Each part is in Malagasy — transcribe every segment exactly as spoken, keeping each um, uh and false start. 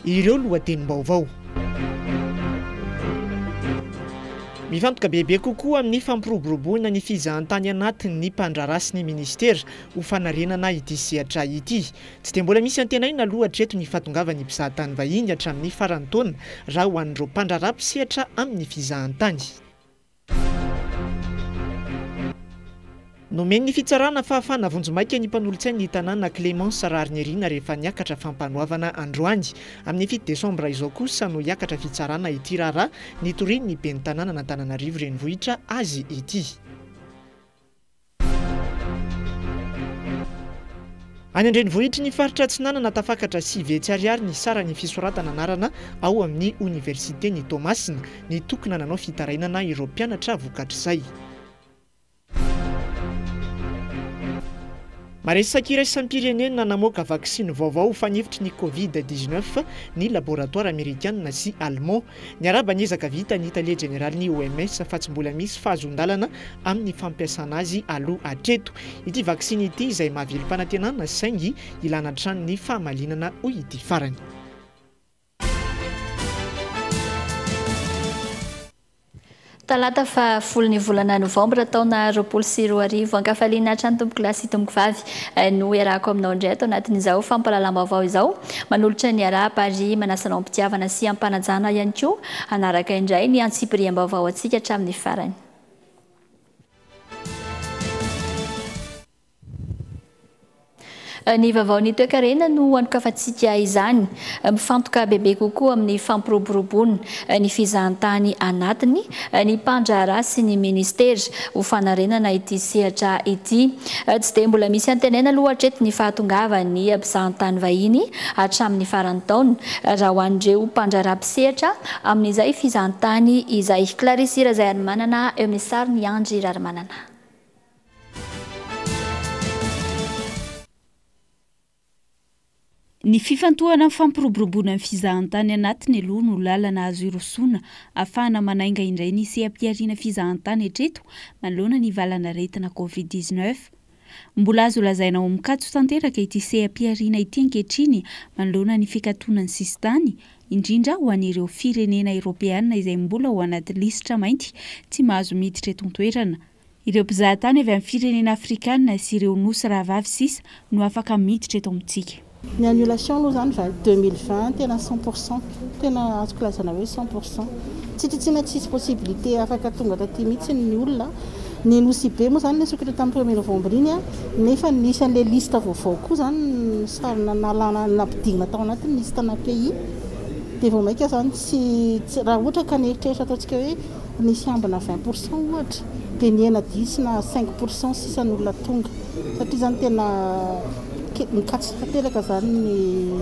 ireo lohatenim-baovao. Mifantoka bebe kokoa amin'ny fampiroboroboana ny fizahantany anatin'ny mpandraharaha sy ny ministera ho fanarenana ity sehatra ity. Tsy dia mbola misy antenaina aloha hatreto ny fahatongavany mpizahatany vahiny hatramin'ny faran'ny taona raha ho an'ireo mpandraharaha mpisehatra amin'ny fizahantany. Nomen'ny fitsarana fahafana vonjomaika ny mpanolontsaina ny tanàna Clémence Rarinieriana rehefa niakatra fampanoavana androany. Amin'ny fito desambra izao kosa no hiakatra fitsarana ity raharaha nitoriany ny ben'ny tanàna n'Antananarivo renivohitra azy ity. Any an-drenivohitra ny faritra Atsinanana tafakatra sivy hetsy ariary ny sarany fisoratana anarana ao amin'ny Université ny Tomasina ny tokona nanao fitarainana ireo mpianatra vokatr'izay. Maresaka iraisam-pirenena namoaka vaksiny vaovao fanefitry ny covid dix-neuf ny laboratoire américaine sy allemand. Ny araba niezaka vita ny Italie Générale ny O M S fa tsy mbola misy fahazondalana amin'ny fampiasana azy aloha hatreto. Ity vaksiny ity izay mahavelo mpanantenana saingy ilana hatrany ny fahamalinana hoy ity farany. Talata fa folo ny volana novembre taona roapolo sy roa arivo ankafaliana hatrany tompoko lahy sy tompoko vavy no iarahako aminao indray atao anatin'izao fampalalam-baovao izao manolotra ny araha Paris manasanao am-pitiavana sy ampanajana ihany koa anaraka indray ny antsipiriam-baovao antsika hatramin'ny farany. Ny vaovao ny toe-karena no anokafantsika izany mifantoka bebe kokoa amin'ny fampiroboroboana ny fizahantany anatiny ny mpandraharaha sy ny ministera ho fanarenana ity sehatra ity. Tsy dia mbola misy antenaina aloha hatreto ny fahatongavany mpizahantany vahiny hatramin'ny faran'ny taona raha ho an'ireo mpandraharaha mpisehatra amin'izay fizahantany izay Clarisse Razayarymanana eo amin'ny sary ny Andry Rarymanana. Ny fifantohana amin'ny fampiroboroboana ny fizahantany anatiny aloha no lalana azo irosoana ahafahana manainga indray ny seha-piariana fizahantany hatreto manoloana ny valanaretina covid dix-neuf. Mbola azo lazaina ao mikatso tanteraka ity seha-piariana ity ankehitriny manoloana ny fikatoanany sistany indrindra ho an'ireo firenena Eoropeana izay mbola ho anaty lisitra mainty tsy mahazo miditra eto an-toerana. Ireo mpizahatany avy amin'ny firenena Afrikana sy ireo nosy rahavavy sisa no afaka miditra eto amintsika. Ny annulation aloha zany va deux mille vingt tena cent pour cent tena azoko lazana hoe cent pour cent tsitritsina tsisy possibilité afaka tonga taty mihitsy ny olona ny nosy be moa zany nesokatra tamin'ny premier novembre iny a nefa nisy an'le lista vaovao koa zany sarina nalana nampidigina tao anatin'ny listana pays dia vao maika zany tsy raha ohatra ka nieritreritra ataontsika hoe nisy ambina vingt pour cent ohatra dia ny ena disina cinq pour cent sisan'ny olona tonga satria zany tena mikatso tanteraka zany ny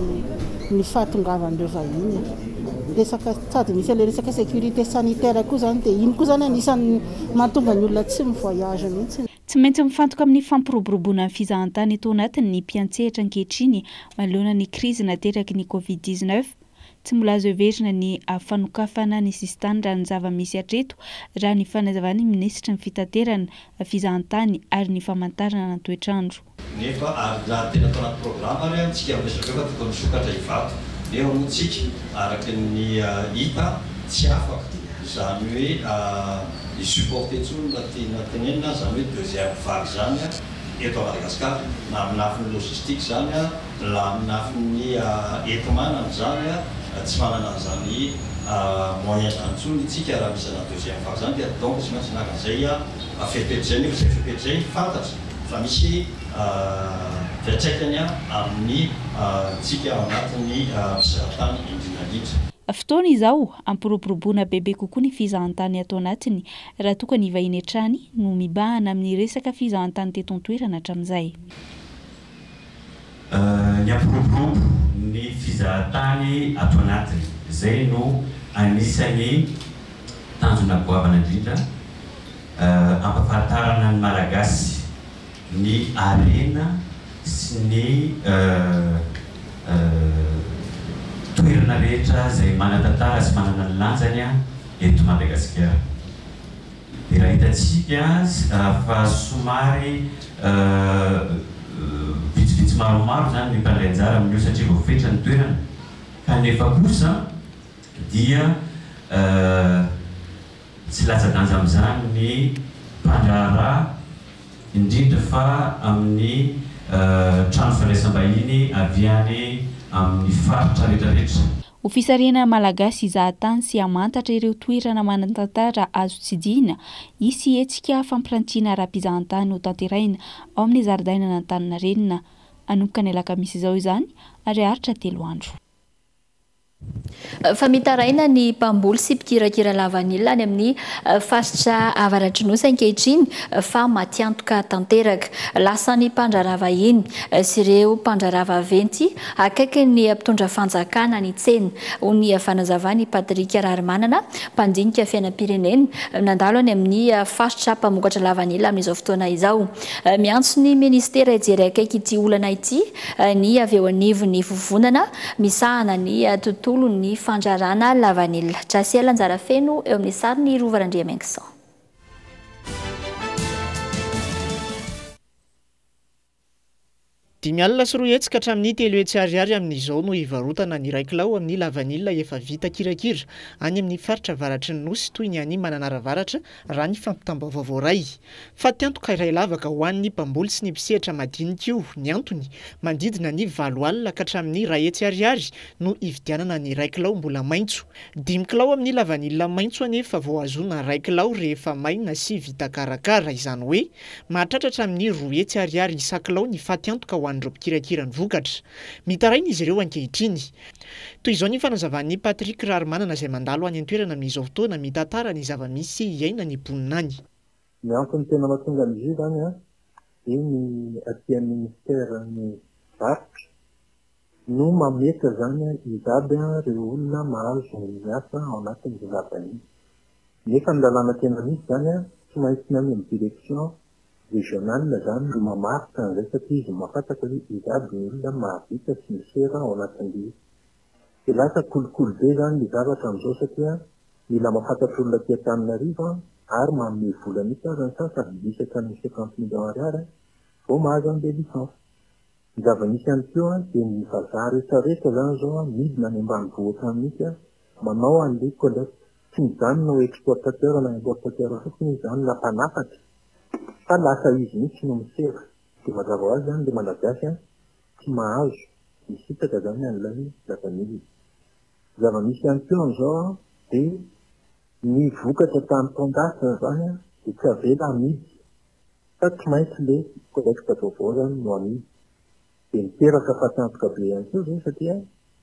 ny fahatongavan'ireo vahiny resaka sady misy le resaka sécurité sanitaire koa zany dia iny koa zany anisan'ny mahatonga ny olona tsy mivoyage mihitsy. Tsy maintsy mifantoka amin'ny fampiroboroboana ny fizahantany eto anatiny ny mpiantsehatra ankehitriny manoloana ny krizy nateraky ny covid dix-neuf. Tsy mbola azo heverina ny fanokafana ny sistany raha ny zava-misy hatreto raha ny fanazavany minisitra ny fitaterana fizahantany ary ny famantarana ny toetrandro. Nefa ary raha tena atao anaty programa ary antsika resaka efa tokony sokatra hivato nefa moa tsika araky ny hita tsy afaka zany hoe hisupporte ntsony na tenenina zany hoe deuxième vague zany eto Madagasikara na amin'ny lafiny logistique zany na amin'ny lafiny entomanana zany tsy manana zany moyen zany ntsony tsika raha misy na deuxième vague zany dia donc tsy maintsy naka zay fepetry zay nefa zay fepetry zay fantatra fa misy fiatsaikany amin'ny tsika anatin'ny mpizahatany indrindrandrindra. Fotoana izao ampiroboroboana bebe kokoa ny fizahantany ato anatiny raha toka ny vahiny hatrany no mibahana amin'ny resaka fizahantany teto an-toerana hatramin'izay. Ny ampiroborobo ny fizahantany ato anatiny izay no anisany tanjona goavana indrindra ampahafantarana ny malagasy ny arena sy ny toerana rehetra izay manatantara sy manana ny lanjany eto Madagasikara. Dia raha hitantsika fa somary vitsivitsy maromaro zany ny mpandray anjara amin'io satria voafetra ny toerana kanefa kosa dia tsy latsa-danja amin'izany ny mpandraharaha indrindra fa amin'ny trano firaisam-bahiny avy any amin'ny faritra rehetrarehetra. Ho fisarena malagasy izahan-tany sy hamantatra ireo toerana manan-tantara azo tsidihana, hisy hetsika fampirantiana ara-mpizahan-tany ho tanteraina ao amin'ny zaridaina n'Antaninarenina. Anomboka ny alakamisy izao izany ary haritra telo andro. Famitaraina ny mpamboly sy mpikirakira lavanilina any amin'ny faritra avaratry nosy ankehitriny fa matiantoka tanteraka. Lasa ny mpandrarava iny sy ireo mpandrarava venty akaiky ny mpitondra fanjakana ny tsena. Ho ny fanazavany Patrika Rarimanana, mpandinika fiainam-pirenena, nandalo any amin'ny faritra mpamokatra lavanilina amin'izao fotoana izao. Miantso ny ministera hijery akaiky ity olana ity ny avy eo anivon'ny vovonana misahana ny tontolo ny fandrarana lavanilina. Trasy Lanjara feno eo amin'ny sariny Rovarandriamangsa. Dimy alina sy roa hetsika hatramin'ny telo hetsy ariary amin'izao no hivarotana ny iray kilao amin'ny lavanilina efa vita kirakira any amin'ny faritra avaratry ny nosy toy ny any Mananaravaratra raha ny fampitam-baovao iray. Fa tiantoka iray lavaka ho an'ny mpamboly sy ny mpisehatra madinika io. Ny antony mandidina ny valo alina ka hatramin'ny iray hetsy ariary no hividianana ny iray kilao mbola maitso. Dimy kilao amin'ny lavanilina maitso anefa vao azona iray kilao rehefa maina sy vita karakara, izany hoe mahatratra hatramin'ny roa hetsy ariary isa-kilao ny fatiantoka ho an'ireo mpikirakira ny vokatra. Mitaraina izy ireo ankehitriny. Toy izao ny fanazavan'ny Patrika Rarimanana izay mandalo any an-toerana amin'izao fotoana mitantara ny zava-misy iaina ny mponinany. Ny antony tena mahatonga an'izy io zany a dia ny aty amin'ny ministera ny varotra no mameta zany hizaby ireo olona mahazo miasa ao anatin'ny zavainy. Nefa ny lalàna tena misy zany a tsy maintsy ny amin'ny direction régionale zany no mamaritra an'izay satria izy mahafantatra hoe hizaby ny olona mahavita sy misera ao anatin'ilay. Dia lasa kolokolo be zany ny zavatra amin'izao satria mila mahafantatra olona aty Antananarivo ary manome vola mihitsy azy ny sasany bisaka ny cinquante millions ariary vao mahazo an'ilay licence. Ny zava-misy ihany koa dia ny vazaha rehetrarehetra zany zao midina any ambanivohitra mihitsy manao an'ilay collecte. Tsy mijanona ho exportateur na importateur fotsiny izany na mpanafatra fa lasa izy mihitsy no misera. Dia mazava ho azy zany ilay malagasy tsy mahazo misitaka zany an'ilay lavanilina. Zava-misy ihany koa amin'izao dia ny vokatra tamin'ny mpandasa zany dia tsy avela amidy fa tsy maintsy ilay collecte vaovao zany no amidy. Dia miteraka fatiantoka be ihany koa zay satria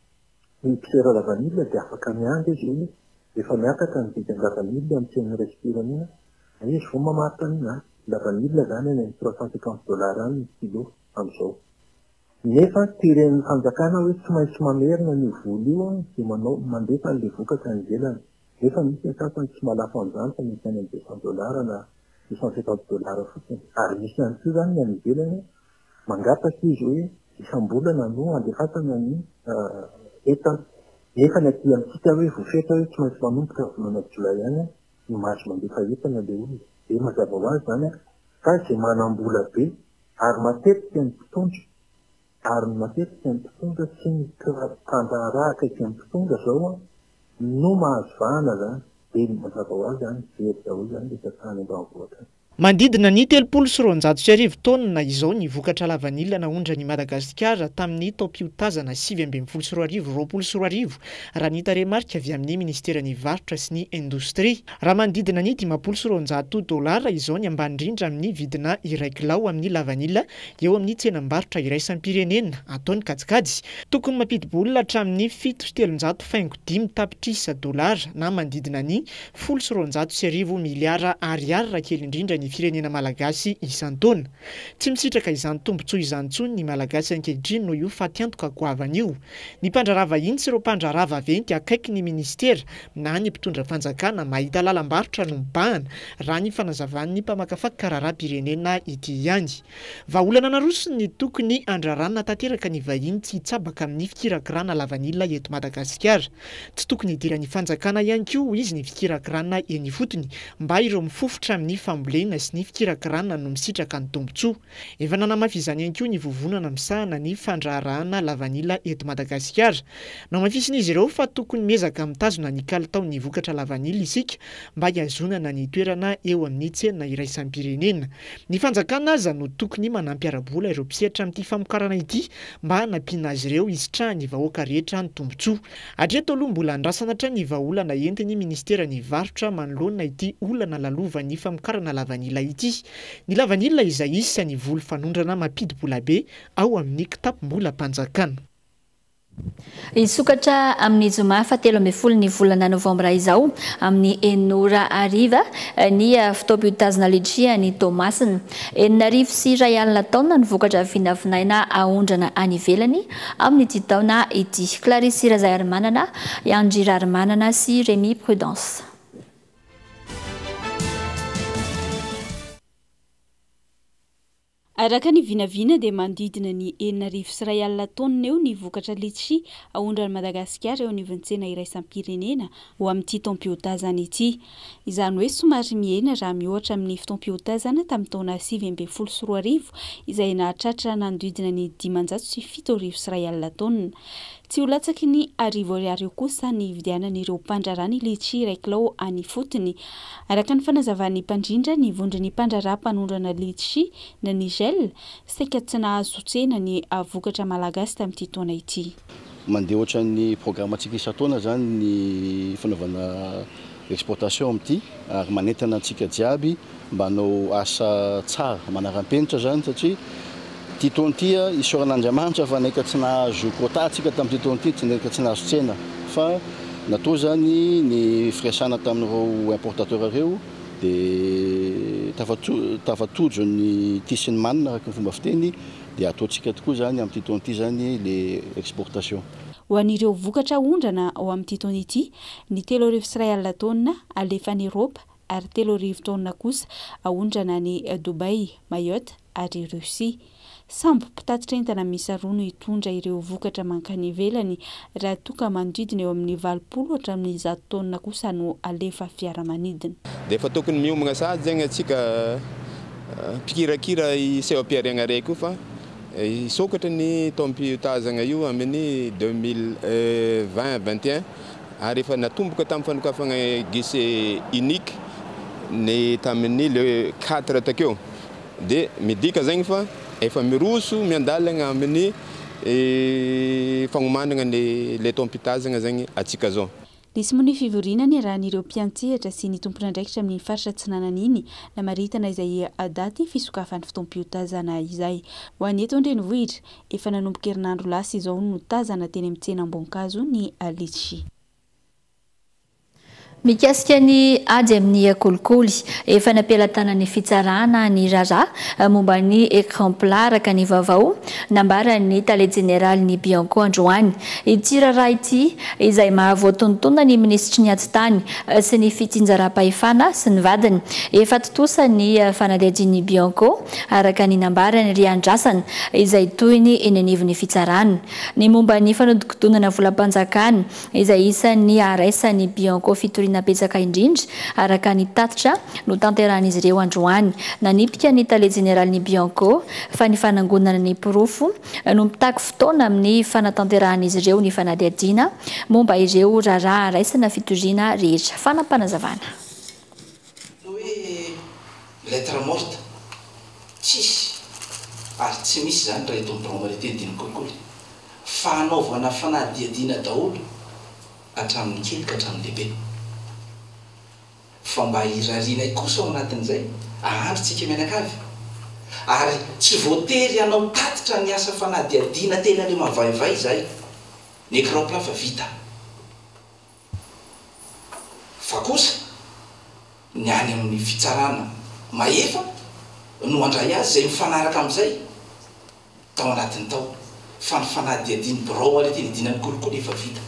ny mpisera lavanilina dia afaka miandry izy hoe efa miakatra ny vidin'ny lavanilina amin'ny tsena iraisam-pirenena, izy vao mamaritra an'izany. Lavanilina zany any amin'ny trois cent cinquante dollars any ny kilo amin'izao. Nefa tiren'ny fanjakana hoe tsy maintsy mamerina ny voly io dia manao mandefa an'ilay vokatra ny ivelany. Nefa misy ny sasany tsy malafo an'izany fa misy any amin'ny deux cents dollars na deux cent cinquante dollars fotsiny. Ary misy ihany koa zany ny any ivelany mangataka izy hoe isam-bolana no andefasana ny entana. Nefa ny aty amintsika hoe vofetra hoe tsy maintsy manomboka volana jolay ihany no mahazo mandefa entana ilay olona. Dia mazava ho azy zany fa izay manam-bola be ary matetika ny mpitondra ary matetika ny mpitondra sy ny mpandraharaha akaiky ny mpitondra zao no mahazo vahana zany. Dia mazava ho azy zany very daholo zany ilay tantany ambanivohitra. Mandidina ny telopolo sy roanjato sy arivo taonina izao ny vokatra lavanilina naondra ny Madagasikara tamin'ny taom-piotazana sivy ambin'ny folo sy roa arivo roapolo sy roa arivo raha ny tarehimarika avy amin'ny ministera ny varotra sy ny indostria. Raha manodidina ny dimampolo sy roanjato dolara izao ny ambany indrindra amin'ny vidina iray kilao amin'ny lavanilina eo amin'ny tsenam-barotra iraisam-pirenena. Ataony kajikajy tokony mampidi-bola hatramin'ny fito sy telonjato faingo dimy tapitrisa dolara na manodidina ny folo sy roanjato sy arivo miliara ariary raha kely indrindra ny firenena malagasy isan-taona. Tsy misitraka izany tombontsoa izany intsony ny malagasy ankehitriny noho io fatiantoka goavana io. Ny mpandrarava iny sy ireo mpandrarava venty akaiky ny ministera na ny mpitondra fanjakana mahita lalam-barotra no mibahana raha ny fanazavan'ny mpamakafaka karaharaha-pirenena ity ihany. Vahaolana narosony ny tokony andrarana tanteraka ny vahiny tsy hitsabaka amin'ny fikirakirana lavanilina eto Madagasikara. Tsy tokony hidiran'ny fanjakana ihany koa izy ny fikirakirana eny fotony mba ireo mifofotra amin'ny fambolena sy ny fikirakirana no misitraka ny tombotsoa. Efa nanamafy izany ihany koa ny vovonana misahana ny fandraharahana lavanila eto Madagasikara. Namafisin'izy ireo fa tokony miezaka mitazona ny kalitaon'ny vokatra lavanila isika mba hiazonana ny toerana eo amin'ny tsena iraisam-pirenena. Ny fanjakana aza no tokony manampy ara-bola ireo mpisehatra amin'ity famokarana ity mba hanampiana azy ireo isitraha ny vahoaka rehetra ny tombotsoa. Hatreto aloha mbola andrasana hatrany ny vahaolana entin'ny ministera ny varotra manoloana ity olana lalova ny famokarana lavanila ity. Ny lavanila izay isan'ny volo fanondrana mampidi-bola be ao amin'ny kitapom-bola mpanjakana. Isokatra amin'ny zoma fahatelo ambin'ny folo ny volana novambra izao amin'ny enora ariva ny fitaoam-piotazana letisia ny tomasina. Enina arivo sy iray alina taona ny vokatra vinavinaina ahondrana any ivelany amin'ny ity taona ity. Clarisse Razay Arimanana, Andry Arimanana sy Rémy Prudence. Araka ny vinavina dia mandidina ny enina arivo sy iray alina taona eo ny vokatra letisia ahondrany Madagasikara eo anivon'ny iraisam-pirenena ho amin'ity taom-piotazana ity. Izany hoe somary mihena raha mihoatra amin'ny fotoam-piotazana tamin'ny taona sivy ambin'ny folo sy roa arivo izay nahatratra nanodidina ny dimanjato sy fito arivo sy iray alina taona. Tsy ho latsaky ny arivo ariary eo kosa ny vidianan'ireo mpandraraha ny letisia iray kilao any fotony. Araka ny fanazavan'ny mpandrindra ny vondron'ny mpandraraha mpanondrana letisia na Nigel, saika tsy nahazo tsena ny vokatra malagasy tamin'ity taona ity. Mandeha ohatran'ny programmatsika isan-taona zany ny fanaovana exportation amin'ity ary manentana antsika jiaby mba hanao asa tsara manaram-penitra zany satria ity taona ity isaoran'Andriamanitra fa neka tsy nahazo quota tsika tamin'ity taona ity, neka tsy nahazo tsena fa natao zany ny firesana tamin'ireo importateur ireo dia tafatojo ny tisiny manina araka ny fomba fiteny dia ataontsika tokoa zany amin'ity taona ity zany le exportation. Ho an'ireo vokatra ahondrana ao amin'ity taona ity, ny telo arivo sy iray alina taona alefa any Eropa ary telo arivo taona kosa ahondrana ny Dubai, Mayotte ary Russia. Sambo mpitatitra entana miisa roa no hitondra ireo vokatra mankany ivelany raha toka manodidina eo amin'ny valopolo hatramin'ny zato taona kosa no alefa fiaramanidina. Dia efa tokony miomagna sady zegny atsika mpikirakira seho-piarena raiky io fa isokatra ny taom-piotazana io amin'ny deux mille vingt vingt et un ary efa natomboka tamin'ny fanokafana guichet unique ny tamin'ny le quatre takeo. Dia midika zegny fa efa miroso miandalana amin'ny fagnomanana le taom-pitazana zegny atsika zao. Nisy moa ny fivorinany raha n'ireo mpiantsehatra sy ny tompon'andraikitra amin'ny faritra Atsinanana iny namaritana izay daty fisokafan'ny fotoam-piotazana izay. Ho an'ny eto an-drenivohitra efa nanomboka herinandro lasa izao no tazana teny amin'ny tsena ambon-kazo ny letisia. Mikasika ny ady amin'ny kolikoly efa nampilatanany fitsarana ny raharaha momba ny écran plat araka ny vaovao nambarany tale général ny Bianco androany. Ity raharaha ity izay mahavoatonotona ny ministry ny ady tany sy ny fitsinjaram-pahefana sy ny vadiny efa totosa ny fanadihadian'ny Bianco araka ny nambarany ry andrasana izay toy ny eny anivon'ny fitsarana. Ny momba ny fanodikodonana volam-panjakana izay isan'ny araisan'ny Bianco fitoriana napetsaka indrindra araka ny tatitra no tanterahan'izy ireo androany. Nanipika ny tale général ny Bianco fa ny fanangonana ny pirofo no mitaky fotoana amin'ny fanatanterahan'izy ireo ny fanadihadiana momba ireo raharaha raisana fitoriana rehetra. Fanampanazavana. Hoe lettre morte tsisy ary tsy misy zany raha eto am'promorité diny kolikoly fanaovana fanadihadiana daholo hatramin'ny kely ka hatramin'ny lehibe. Fa mba irarianay kosa ao anatin'izay ahandrotsika mianakavy ary tsy voatery anao tatitra ny asa fanadihadiana tena le mavaivay zay ny écran plat fa vita fa kosa ny any amin'ny fitsarana mahefa no andray azy zay mifanaraka amin'izay tao anatin'ny tao fa ny fanadihadiany birao ale teny dinany kolikoly efa vita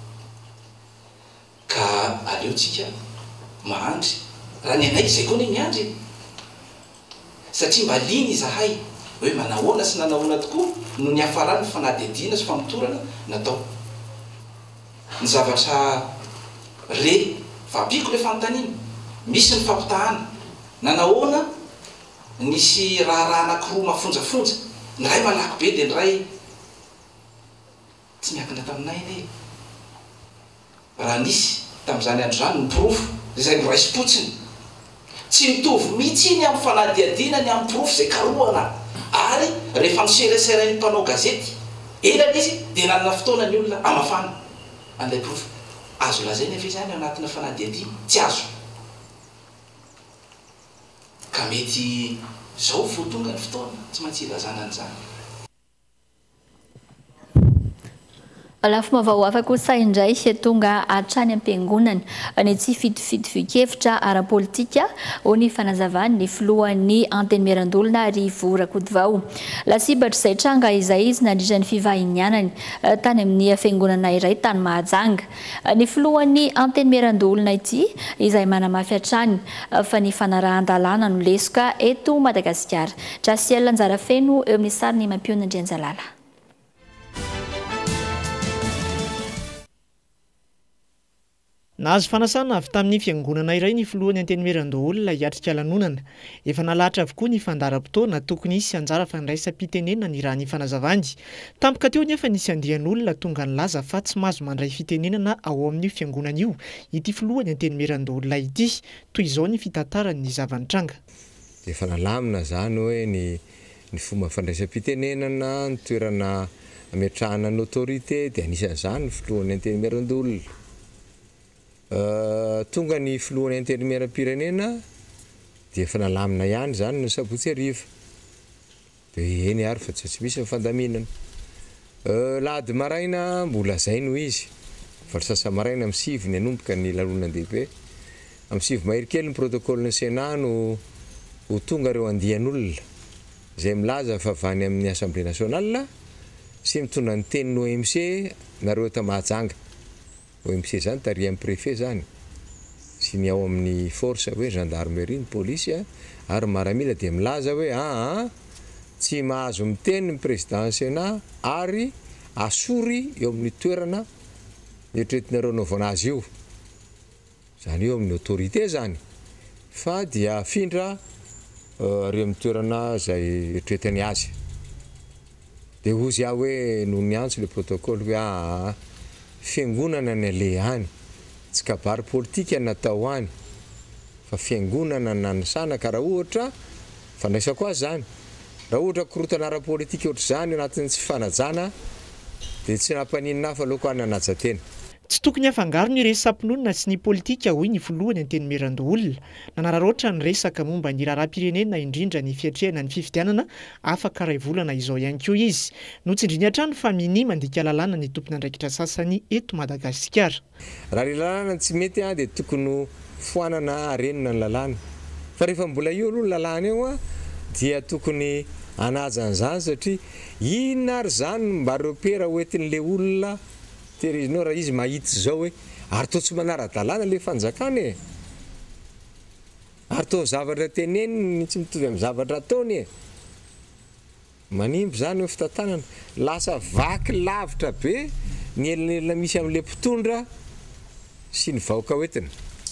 ka aleotsika mahandry raha ny anay izay koa ny miandry satria mba liny izahay hoe manahoana sy nanahoana tokoa no ny hafarany fanadihadiana sy famitorana natao ny zavatra re fa ampiko le fanontaniana misy ny fampitahana nanahoana nisy raharaha anakiroa mafonjafonja ny ray malaky be dia ny ray tsy miakina taminay ane raha nisy tamin'izany andro zany ny pirofo zay noraisy-potsiny tsy mitovy mihitsy iny amin'ny fanadiadiana ny amin'ny pirofo zay karohana ary rehefa nosereserain'ny mpanao gazety elana izy dia nanana fotoana ny olona amafana an'ilay pirofo azo lazay nefa izany ao anatina fanadiadiana tsy azo ka mety zao vo tonga ny fotoana tsy maintsy ilazana an'izany. Alafo mavahoafa kosa indray tonga hatrany am-piangonana ny tsy fitofitovin-kevitra ara-politika ho ny fanazavany ny filohan'ny antenimiran-dolona Rivo Rakotovao. Lasibatra izay tranga izay izy nandritra ny fivahinianany tany amin'ny fiangonana iray tany Mahajanga. Ny filohan'ny antenimiran-dolona ity izay manamafy hatrany fa ny fanarahan-dalàna no lesoka eto Madagasikara. Trasiel anjara feno eo amin'ny sariny Mampiona Ndrianjalala. Nahazo fanasana avy tamin'ny fiangonana iray ny filohan'ny antenimiran-doholona hiatrika lanonana. Efa nalahatra avokoa ny fandaharam-potoana tokony hisy anjara fandraisam-pitenenana ny raha ny fanazavany. Tampoka teo nefa nisy andian'olona tonga nilaza fa tsy mahazo mandray fitenenana ao amin'io fiangonana io ity filohan'ny antenimiran-doholona ity. Toy izao ny fitantaran'ny zavan-tranga. Efa nalamina zany hoe ny ny fomba fandraisam-pitenenana, ny toerana ametrahana ny autorité dia anisan'izany ny filohan'ny antenimiran-doholona. Tonga ny filohan'ny antenimiram-pirenena dia efa nalamina ihany zany ny sabotsy ariva dia eny ary fa tsy misy fandaminana. Lahady maraina mbola zay no izy fa sasa maraina amin'ny sivy ny anomboka ny lalonandehibe amin'ny sivy mahery kely ny protocole ny Sénat no ho tonga ireo andian'olona zay milaza fa avany amin'ny Assemblée nationale sy mitondra ny tenin'ny O M C nareo eto Mahajanga. O M C zany taria amin'ny préfet zany sy ny ao amin'ny force hoe gendarmerie ny police ary maramila dia milaza hoe ah tsy mahazo miteny ny président Sénat ary asory eo amin'ny toerana eritreretinareo naovana azy io zany eo amin'ny autorité zany fa dia afindra ary amin'ny toerana zay eritreretany azy dia ozy aho hoe noho ny antso le protocole hoe ah fiangonana ny ale any tsy kabary politika natao any fa fiangonana nanisana ka raha ohatra fandraisako azy zany raha ohatra korotana ara-politika ohatra zany anatin'ny tsy fanajana dia tsy nampaninina fa loko any nanajatena. Tsy tokony afangaro ny resam-pinoana sy ny politika hoy ny filohan'ny antenimiran-doholona. Nanararaotra ny resaka momba ny raharaham-pirenena indrindra ny fiatrehana ny fifidianana afaka iray volana izao ihany koa izy. Notsindriny hatrany fa mini mandika lalàna ny tompony andraikitra sasany eto Madagasikara. Raha ny lalàna tsy mety dia tokony foanana arenina ny lalàna. Fa rehefa mbola io aloha ny lalàna eo dia tokony anajan'izany satria inona ary zany mba repera hoentin'le olona tehirinao raha izy mahita zao hoe ary toa tsy manara-dalàna le fanjakany e ary toa zavatra teneniny tsy mitovy amin'ny zavatra ataony e manimby zany hoe fitantanana lasa vaky lavitra be ny elinelina misy amin'le mpitondra sy ny vahoaka hoentina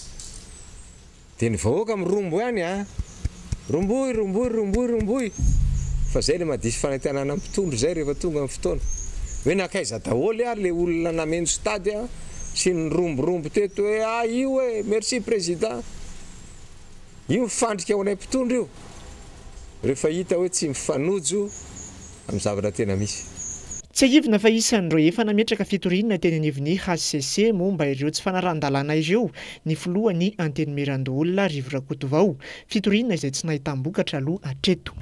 dia ny vahoaka mirombo ihany a romboy romboy romboy romboy fa zay le madisy fanantenana mpitondro zay rehefa tonga amin'ny fotoana hoe nakaiza daholo ary le olona nameno stady sy ny romborombo teto hoe ah io e merci président io mifandrika ao anay mpitondro io rehefa hita hoe tsy mifanojo amin'ny zavatra tena misy. Tsy ahivina fa isan'ireo efa nametraka fitorinana teny anivon'ny H C C momba ireo tsy fanarahan-dalàna ireo ny filohan'ny antenimiran-doholona Rivo Rakotovao, fitorinana izay tsy nahitambokatra aloha hatreto.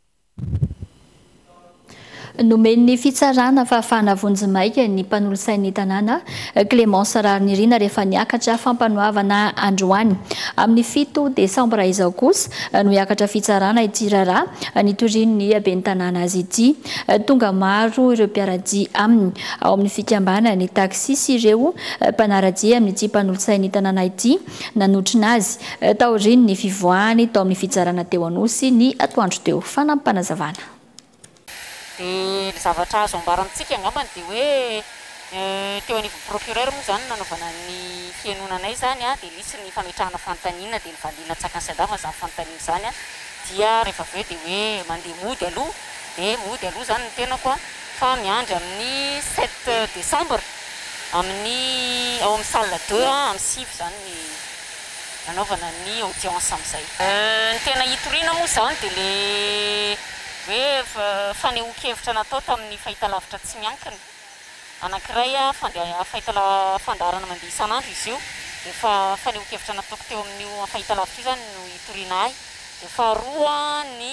Nomen'ny fitsarana fahafahana vonjimaika ny mpanolosain'ny tanàna Clémence Rarinirina rehefa niakatra fampanohavana androany amin'ny fito desambra izao kosa no hiakatra fitsarana ity raharaha nitorian'ny ben'ny tanàna azy ity. Tonga maro ireo mpiaradia aminy ao amin'ny fikambana ny taksisy ireo mpanaradia amin'ity mpanolosain'ny tanàna ity nanotrina azy taoriny ny fivoahany tao amin'ny fitsarana teo anosy ny atoandro teo fanampanazavana. Dia zavatra azo ambarantsika angambany dia hoe teo anivon'ny procureur moa zany nanaovana ny fianonanay zany a dia nisy ny fametrahana fanontaniana dia ny valiana tsakany sy andafana zany fanontaniana zany a dia rehefa aveo dia hoe mandeha mody aloha dia mody aloha zany ny tenako a fa miandry amin'ny sept décembre amin'ny ao amin'ny salle deux amin'ny sivy zany ny nanaovana ny audience amin'izay ny tena hitoriana moa zany dia le hoe fanehoan-kevitra natao tamin'ny fahitalavitra tsy miankina anankiray a fahitala fandarana mandeha isan'andro izy io dia fa fanehoan-kevitra nataoko teo amin'io fahitalavitra io zany no hitoriana ahy dia faharoa ny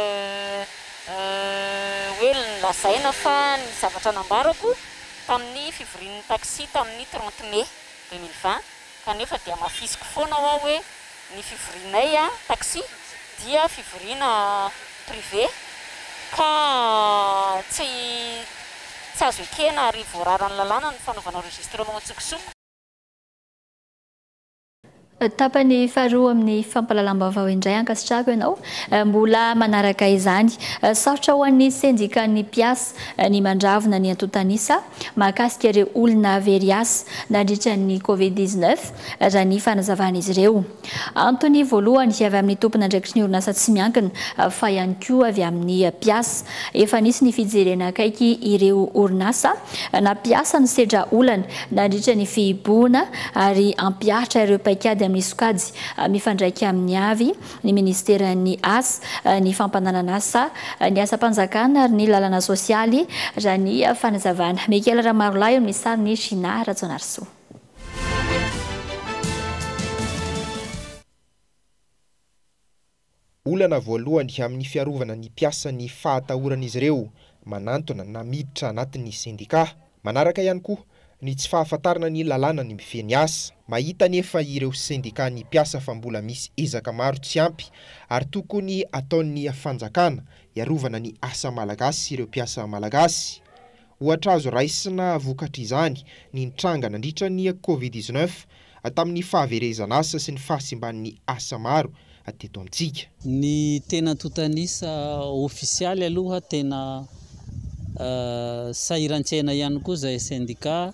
hoe lazaina fa ny zavatra nambarako tamin'ny fivorian'ny taxi tamin'ny trente mai deux mille vingt kanefa dia mafisiko foana ao hoe ny fivorianay a taxi dia fivoriana privé ka tsy tsy azo ekena ary voararany lalàna ny fanaovana enregistrement tsokosoko. Tapany faharoa amin'ny fampalalam-baovao indray ankasitrahako ianao mbola manaraka izany sarotra ho an'ny sendikan'ny mpiasa ny mandravona ny antotanisa mahakasika ireo olona very asa nandritra ny covid dix-neuf raha ny fanazavana izy ireo. Antony voalohany avy amin'ny tompona andraikitry ny orinasa tsy miankina fa ihany koa avy amin'ny mpiasa efa nisy ny fijerena akaiky ireo orinasa na mpiasa ny sedra olana nandritra ny fihiboana ary ampiaritra ireo paikady amin'ny sokajy mifandraika amin'ny avy ny ministeran'ny asa ny fampananana asa ny asa-panjakana ary ny lalàna sosialy raha ny fanazavana. Mikela Ramarolahy amin'ny sariny Shina Ratsanarso. Olana voalohany amin'ny fiarovana ny mpiasa ny fahatahoran'izy ireo manantona na miditra anatin'ny sendika. Manaraka ihany koa ny tsy fahafantarana ny lalàna ny mifeny asa. Mahita nefa ireo sendika ny mpiasa fa mbola misy ezaka maro tsy ampy ary tokony ataon'ny fanjakana iarovana ny asa malagasy sy ireo mpiasa malagasy. Ohatra azo raisina vokatra izany ny nitranga nandritra ny covid dix-neuf tamin'ny fahaverezana asa sy ny fahasimban'ny asa maro ateto amintsika. Ny tena totanisa ofisialy aloha tena uh, sahiran-tsaina ihany koa zay sendika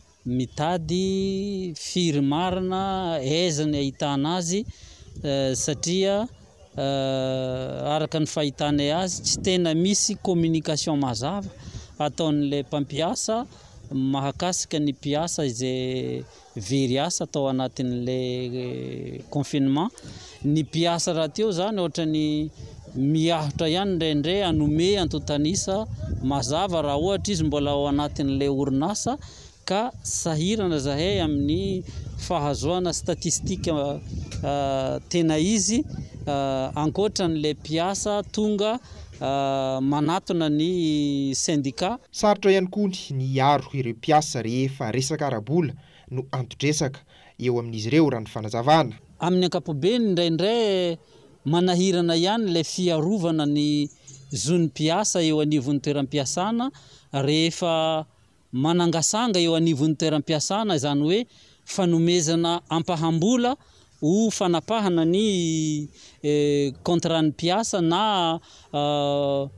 mitady firy marina aizany ahitana azy uh, satria uh, araka ny fahitana azy tsy tena misy communication mazava ataon'le mpampiasa mahakasika ny mpiasa izay very asa atao anatin'le confinement. Ny mpiasa raha teo zany ohatra ny miahitra ihany ndraindray anome antotanisa mazava raha ohatra izy mbola ao anatin'le orinasa ka sahirana zahay amin'ny fahazoana statistika uh, tena izy uh, ankoatran'le mpiasa tonga Uh, manatona ny sendika. Sarotra ihany koa ny hiaro ireo mpiasa rehefa resaka arabola no antodresaka eo amin'izy ireo raha ny fanazavana. Amin'ny ankapobeny indraindray manahirana ihany le fiarovana ny zony mpiasa eo anivon'ny toeram-piasana rehefa manangasanga eo anivon'ny toeram-piasana izany hoe fanomezana ampahambola o fanapahana ny eh, kontran'ny mpiasa na uh,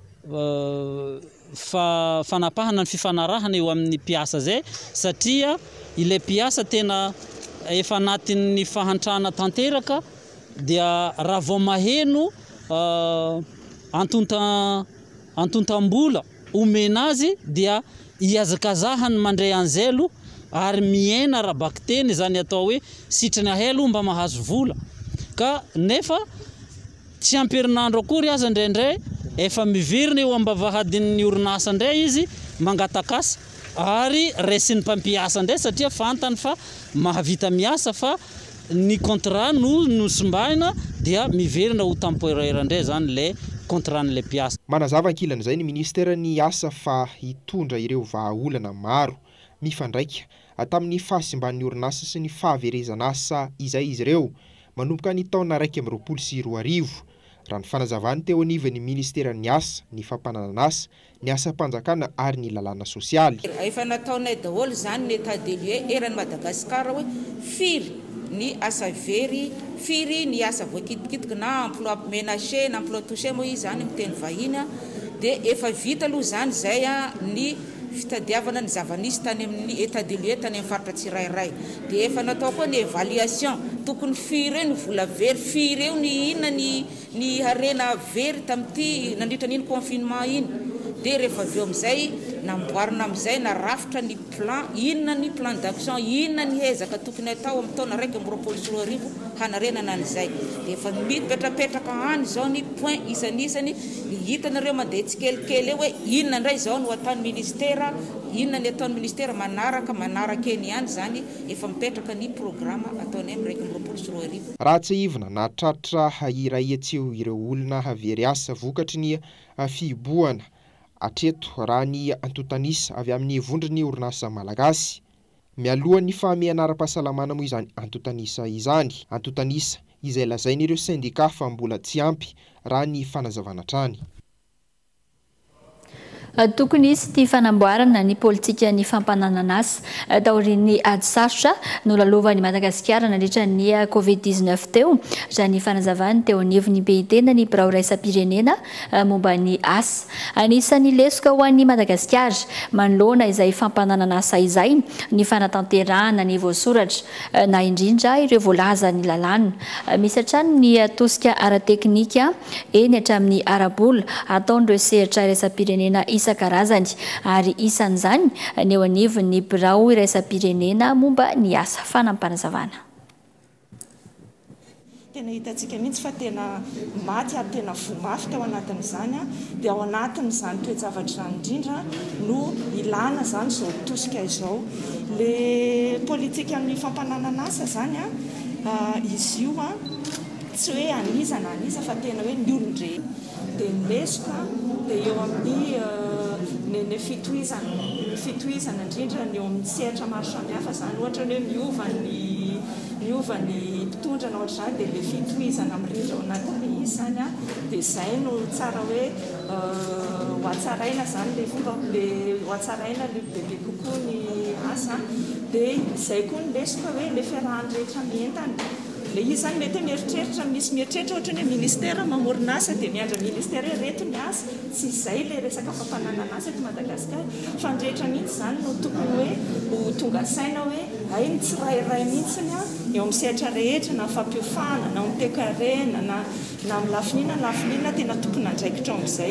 uh, fa, fanapahana ny fifanarahana eo amin'ny mpiasa zay satria ile mpiasa tena efa anatin'ny fahantrana tanteraka dia raha vao maheno uh, antonta antontam-bola omena azy dia iazakazahany mandray anzelo ary miena raha bakteny zany atao hoe sitrana helo mba mahazo vola ka nefa tsy amperinandro akory aza ndraindray efa mivirina eo ambavahadin'ny orinasa ndray izy mangatakasa ary resin'ny mpampiasa ndray satria fantany fa mahavita miasa fa ny contrat no nosimbaina dia miverina ho temporaire ndray zany le contratn'le mpiasa. Manazava ankilana izay ny ministeran'ny asa fa hitondra ireo vahaolana maro mifandraika tamin'ny fahasimban'ny orinasa sy ny fahaverezana asa izay izy ireo manomboka ny taona raiky amby roapolo sy roa arivo raha ny fanazavany teo anivon'ny ministeran'ny asa, ny fampananana asa, ny asa-panjakana ary ny lalàna sosialy. Efa nataonay daholo zany ny état des lieux eran'ny Madagasikara hoe firy ny asa very, firy ny asa voakitikitika na emploi ménager na emploi touché moa izy zany miteny vahiny dia efa vita aloha zany zay ny fitadiavana ny zavanisy tany amin'ny état de lieu tany amin'ny faritra tsirairay dia efa natao koa ny évaluation tokony firy eo ny vola very firy eo ny inona ny ny harena very tamin'ity nandritra n'iny confinement iny dia rehefa avy eo amin'izay namboarina amin'izay na rafitra ny plan inona ny plan d'action inona ny hezaka tokony atao amin'ny taona raiky amby roapolo sy roa arivo hanarenana an'izay dia efa mipetrapetraka any izao ny point isan'isany hitanareo mandeha tsikelikely eo hoe inona indray izao no ataon'ny ministera inona ny ataon'ny ministera manaraka manaraka eny ihany zany efa mipetraka ny programa ataony amin'ny raiky amby roapolo sy roa arivo raha tsy ivona na tratra hahirahetseo ireo olona havery asa vokatry ny fiboana atreto raha ny antotanisa avy amin'ny vondrony orinasa malagasy mialohan'ny fameana ara-pahasalamana moa izany antotanisa izany antotanisa izay lazain'ireo sindika fa mbola tsy ampy raha ny fanazavana trany tokony izy ty fanamboarana ny politika ny fampananana asa taorian'ny ady sarotra no lalovany Madagasikara nandritra ny covid dix-neuf teo raha ny fanazavany teo anivon'ny be-tenda ny birao raisam-pirenena momba ny asa anisan'ny lesoka ho an'ny Madagasikara manoloana izay fampananana asa izay ny fanatanterahana ny voasoratra na indrindra ireo voalaza ny lalàna misy hatrany ny tosika ara-teknika eny hatramin'ny arabola ataon'ireo sehatra raisam-pirenena karazany ary isan'izany ny eo anivon'ny birao iraisam-pirenena momba ny asa fanampanazavana tena hitantsika mihitsy fa tena maty ary tena vomafy tao anatin'izany a dia ao anatin'izany toe-javatra izany indrindra no ilana zany izao tosika izao le politika amin'ny fampananana asa zany a izy io a tsy hoe aniza na aniza fa tena hoe ny olondre dia lesoka dia eo amin'ny ny fitohizana fitohizana indrindra ny eo amin'ny sehatra maro samihafa zany ohatra ny hoe miova ny miova ny mpitondra na ohatra zany dia le fitohizana mirindra ao anatin'le izy zany a dia izay no tsara hoe ho atsaraina zany le fomba le ho atsaraina le bebe kokoa ny asa dia izay koa ny lesoka hoe le fiarahany rehetra mientana le izy zany mety mieritreritra misy mieritreritra ohatra ny hoe ministera mamorina asa dia miandra ministera reto ny asa tsy izay le resaka fampananana asa eto Madagasikara fa ny rehetra mihitsy zany no tokony hoe ho tonga saina hoe ay ny tsirairay mihitsiny a eo amin'ny sehatra rehetra na fampiofana na mitekarena na na amin'ny lafinina ny lafinina tena tokony andraikitra ao amin'izay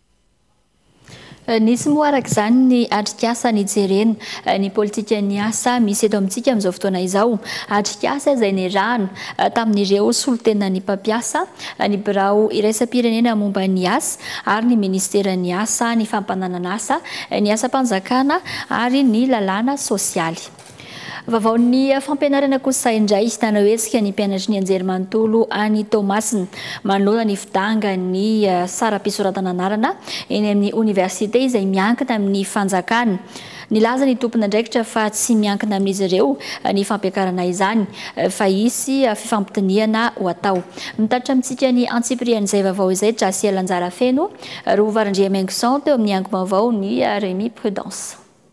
nisy moa araka izany ny atrikasa ny jerena ny politika ny asa misy eto amintsika amin'izao fotoana izao atrikasa izay ny rano tamin'ireo solotena ny mpampiasa ny birao iraisam-pirenena momba ny asa ary ny ministera ny asa ny fampananana asa ny asa-panjakana ary ny lalàna sosialy vavaon'ny fampianarana kosa indray tanahoetsika ny mpianatry ny anjerimanontolo any Tomasina manoloana ny fidanga ny sara-pisoratana anarana eny amin'ny université izay miankina amin'ny fanjakana nilaza ny tompona andraikitra fa tsy miankina amin'izy ireo ny fampiakarana izany fa isy fifampitiniana ho atao mitatra amintsika ny antsiprian'izay vavao izay Trasia Lanjara Feno roa varandria Mengoson teo amin'ny ango-baovao ny Rémi Prudence.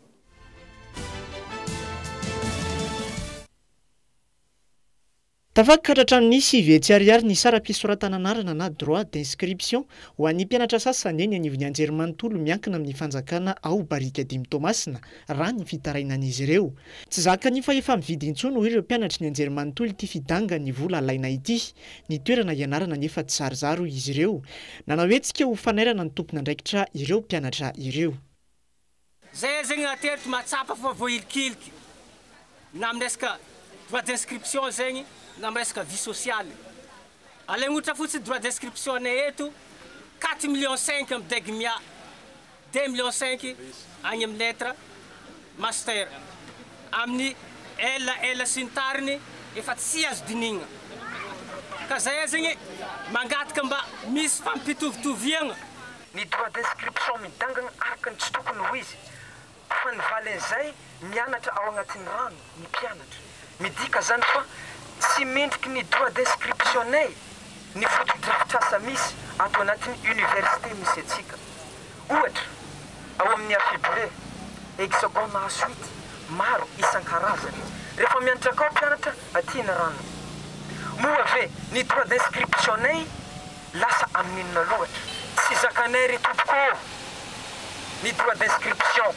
Tafakatra hatramin'ny sivy hetsy ariary ny sara-pisoratana anarana na droit d'inscription ho an'ny mpianatra sasany eny anivon'ny anjerimanontolo miankina amin'ny fanjakana ao Barika Dimy Tomasina raha ny fitarainan'izy ireo. Tsy zakany fa efa mividy intsony hoy ireo mpianatry ny anjerimanontolo ity fidanga ny vola alaina ity. Ny toerana ianarana nefa tsy zarizaro izy ireo. Nanawetsika ho fanairana ny tompona andraikitra ireo mpianatra ireo. Zay zegny aterito matsapa fa voilikiliky na amresaka droit d'inscription zegny na resaka vie sociale. Alain outra fotsy droit d'inscription eto quatre millions cinq am degmia deux millions cinq agny am lettre master amni ela ela sintarni efa tsy azo dinigna ka zay zegny mangataka mba misy fampitovitovigna ny droit d'inscription midangana araka ny tsy tokony ho izy fa ny valen'izay mianatra ao agnatin'ny rano ny mpianatra midika zany fa tsy mendriky ny droit d'inscriptionnay ny fotodrafitrasa misy ato anatin'ny université misy atsika ohatra ao amin'ny afiblé hexagone na suite maro isan-karazany rehefa mianatra kao mpianatra aty na rano moa ave ny droit d'inscriptionnay lasa amin'inona loatra tsy zakanay ry tompoko ny droit d'inscription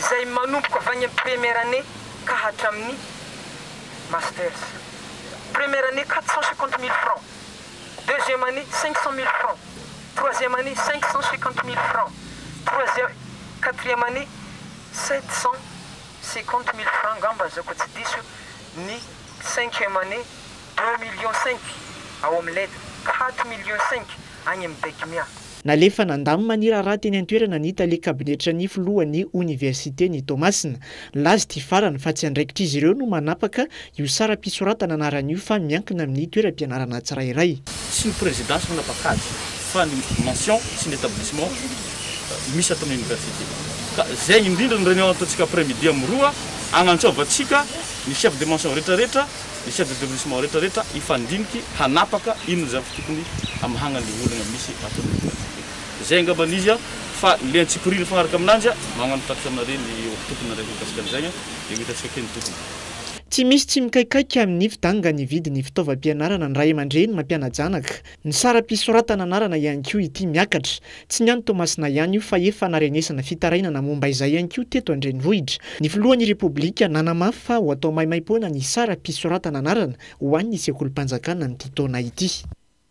izay manomboka avy any amin'ny première année ka hatramin'ny masters. Première année quatre cent cinquante mille francs, deuxième année cinq cent mille francs, troisième année cinq cent cinquante mille francs, troisième, quatrième année sept cent cinquante mille francs ngamba zako tsy diso, ny cinquième année deux millions cinq ao amin'ny lettre, quatre millions cinq agny amin'ny bekimia. Nalefa nandamy maniraraha teny an-toerana ny hita le kabinetra ny filohan'ny université ny Tomasina. Lazy ty farany fa tsy andraikitra izy ireo no manapaka io sara-pisoratana anaran'io fa miankina amin'ny toeram-pianarana tsirairay. Sy ny présidence manapakady fa ny mention sy ny établissement misy ato amin'ny université. Ka zay indrindra ny réunion ataontsika après-midi amin'ny roa agnantsovantsika ny chef de mention rehetrarehetra, ny chef de développement rehetrarehetra ifandiniky hanapaka ino zavatra tokony amahagna ny olona misy ato amin'ny université. Zay ngamba n'izy fa le antsipirina fagnaraka aminanjy magnano tatitra aminareo ny tokony araiky kasikalizagna dia hitantsika keny tokony. Tsy misy tsy mikaikaika amin'ny fidanga ny vidin'ny fitaovam-pianarana ny ray aman-dreny mampianajanaka. Ny sara-pisoratana anarana ihany koa ity miakatra. Tsy ny any Tomasina ihany io fa efa narenesana fitarainana momba izay ihany koa teto Andrenivohitra. Ny filohan'ny Repoblika nanamafy fa ho atao maimaimpoana ny sara-pisoratana anarana ho an'ny sekolim-panjakana amin'ity taona ity.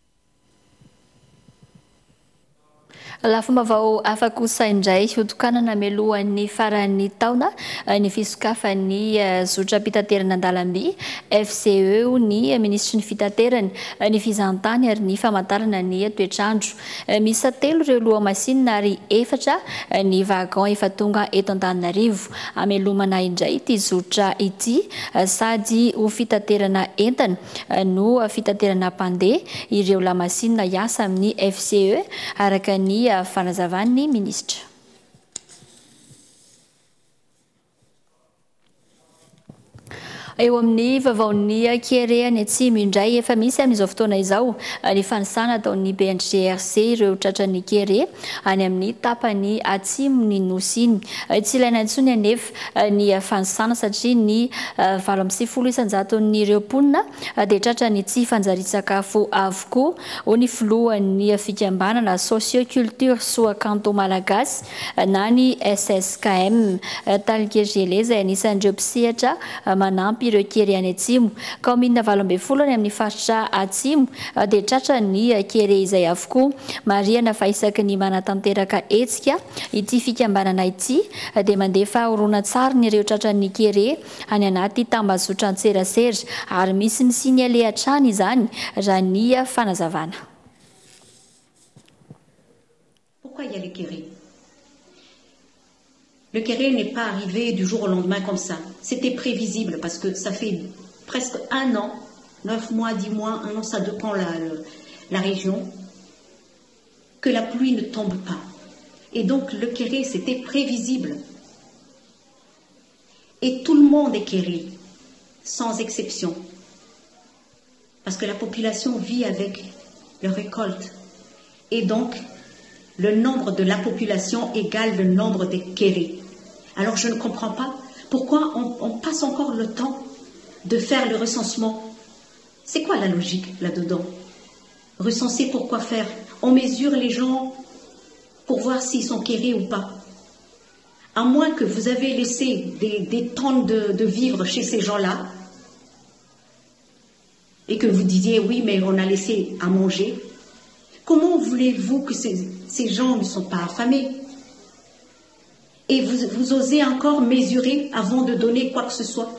Lafomba vao afaka kosa indray hotokanana melohan'ny faran'ny taona ny fisokafan'ny zotra-pitaterana an-dalamby F C E ny ministry ny fitaterana ny fizantany ary ny famantarana ny toetrandro. Misy telo ireo loha-masinina ary efatra ny vagon efa tonga eto Antananarivo amelomana indray ity zotra ity sady ho fitaterana entana no fitaterana mpandeha ireo loha-masinina hiasa amin'ny F C E araka ny fanazavan'ny ministra. Eo amin'ny vavaon'ny Kierehany Atsimo indray efa misy amin'izao fotoana izao ny fanisana ataon'ny B N G R C ireo tratran'ny Kierehy any amin'ny tapany atsimo ny nosy iny. Tsy ilaina intsony anefa ny fanisana satria ny valo amby sivifolo isanjato n'ireo mponina dia tratrany tsy fanjarian-tsakafo avokoa ho ny filohan'ny fikambanana socioculture soa kanto malagasy na ny S S K M Talikegele izay anisan'ireo mpisehatra manampy ireo Kierehany Atsimo. Kaomina valo ambin'ny folo any amin'ny faritra Atsimo dia tratra ny Kierehy izay avokoa. Marihana fa isaky ny manatanteraka hetsika ity fikambanana ity dia mandefa horonan-tsary ny ireo tratran'ny Kierehy any anaty tambazotra an-tserasera ary misy ny signale hatrany izany raha ny fanazavana. Pourquoi il y a les Kierehy? Le Kierehy n'est pas arrivé du jour au lendemain comme ça. C'était prévisible parce que ça fait presque un an, neuf mois, dix mois, un an, ça dépend la, la région, que la pluie ne tombe pas. Et donc le Kierehy, c'était prévisible. Et tout le monde est Kierehy, sans exception. Parce que la population vit avec leur récolte. Et donc, le nombre de la population égale le nombre des Kierehy. Alors je ne comprends pas pourquoi on, on passe encore le temps de faire le recensement. C'est quoi la logique là-dedans? Recenser pour quoi faire? On mesure les gens pour voir s'ils sont Kierehy ou pas. À moins que vous avez laissé des, des tonnes de, de vivres chez ces gens-là et que vous disiez oui mais on a laissé à manger. Comment voulez-vous que ces, ces gens ne sont pas affamés? Et vous, vous osez encore mesurer avant de donner quoi que ce soit?